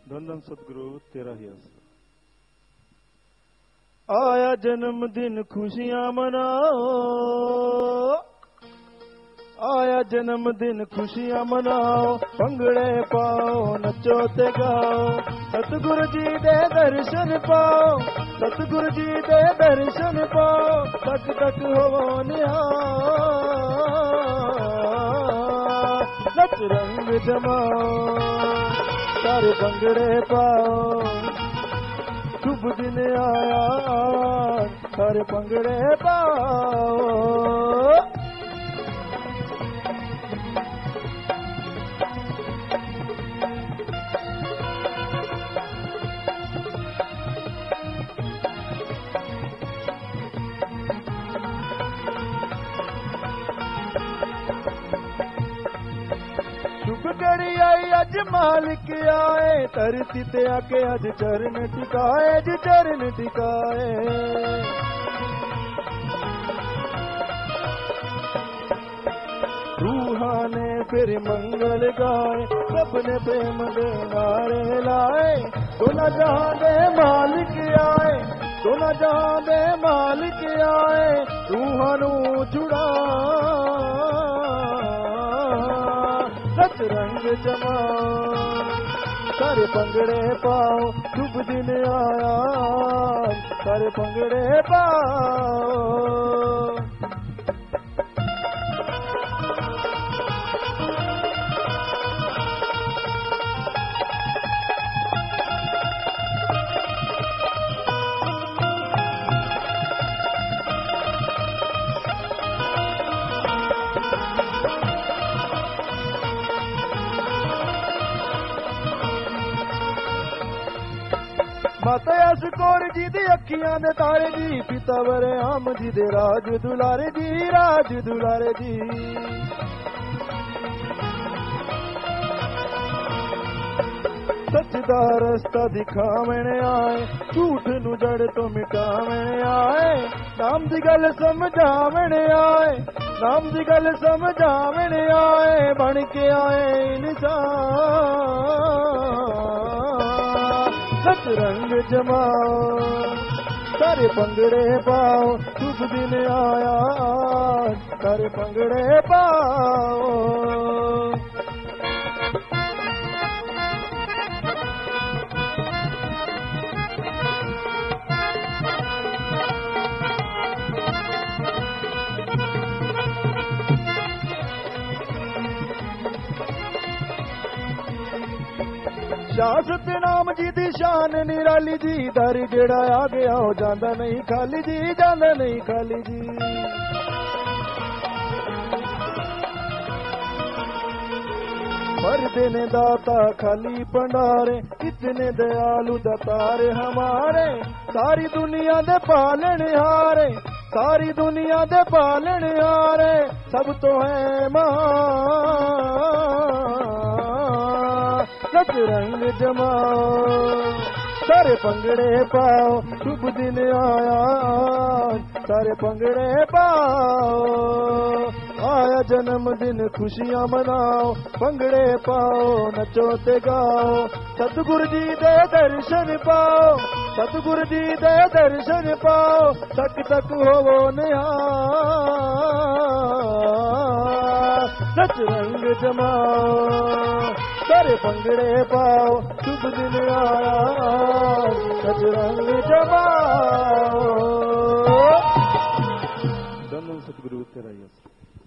धन धन सतगुरु तेरा ही आसरा। आया जन्मदिन खुशियां मनाओ, आया जन्मदिन खुशियां मनाओ, भंगड़े पाओ नचो ते गाओ, सतगुरु जी दे दर्शन पाओ, सतगुरु जी दे दर्शन पाओ, तक तक हो निहाल, नच रंग जमाओ, सारे भंगड़े पाओ, शुभ दिन आया सारे भंगड़े पाओ। घड़ी आई अज मालिक आए, धरती ते आके अज चरण टिकाए, जी चरण टिकाए, रूहाने फिर मंगल गाए, सबने प्रेम दे नारे लाए, दोनों जहां दे मालिक आए, दोनों जहां दे मालिक आए, रूहानू जुड़ा रंग जमाओ, सारे भंगड़े पाओ, शुभ दिन आया सारे भंगड़े पाओ। माता यस कौर जी दी अखियां दे तारे जी, पिता वरे आम जी दे राज दुलारे जी, राज दुलारे जी, सच दा रस्ता दिखावण आए, झूठ नू जड़ तो मिटावण आए, नाम दी गल समझावण आए, नाम दी गल समझावण आए, बन के आए इंसान, सच रंग जमाओ, सारे भंगड़े पाओ, शुभ दिन आया सारे भंगड़े पाओ। शासत नाम जी दी शान निराली जी, दर जेड़ा आ गया हो जांदा नहीं खाली जी, जांदा नहीं खाली जी, भर देने दाता खाली भंडारे, इतने दयालु दातार हमारे, सारी दुनिया दे पालन हारे, सारी दुनिया दे पालन हारे, सब तो है महान, नच रंग जमाओ, सारे भंगड़े पाओ, शुभ दिन आया सारे भंगड़े पाओ, आया जन्मदिन खुशियां मनाओ, भंगड़े पाओ नचो ते गाओ, सतगुरु जी दे दर्शन पाओ, सतगुरु जी दे दर्शन पाओ, तक तक होवो निहाल, नच रंग जमाओ, सारे भंगड़े पाओ, शुभ दिन आया नच रंग जमाओ। धन धन सतगुरु तेरा ही आसरा।